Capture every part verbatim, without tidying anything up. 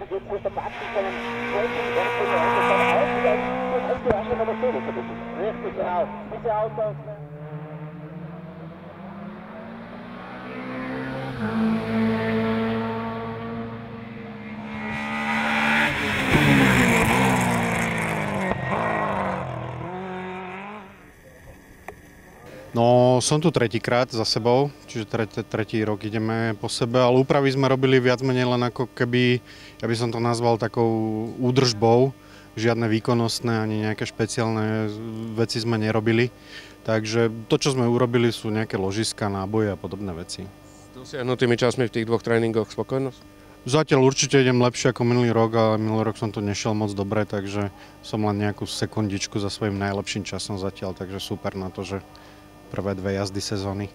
Jetzt muss der Praxis dann vollkommen Werkzeug aus, wieder aus, wieder aus, aber so ein bisschen. Richtig, genau. Diese Autos. No, som tu tretíkrát za sebou, čiže tretí, tretí rok ideme po sebe, ale úpravy sme robili viac menej len ako keby, ja by som to nazval takou údržbou, žiadne výkonnostné ani nejaké špeciálne veci sme nerobili, takže to, čo sme urobili, sú nejaké ložiska, náboje a podobné veci. S dosiahnutými časmi v tých dvoch tréningoch spokojnosť? Zatiaľ určite idem lepšie ako minulý rok, ale minulý rok som to nešiel moc dobre, takže som len nejakú sekundičku za svojím najlepším časom zatiaľ, takže super na to, že prvé dve jazdy sezóny.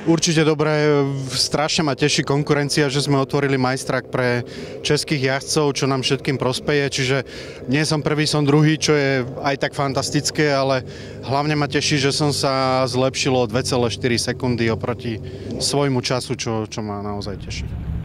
Určite dobré, strašne ma teší konkurencia, že sme otvorili majstrák pre českých jazdcov, čo nám všetkým prospeje, čiže nie som prvý, som druhý, čo je aj tak fantastické, ale hlavne ma teší, že som sa zlepšilo o dva celé štyri sekundy oproti svojmu času, čo, čo ma naozaj teší.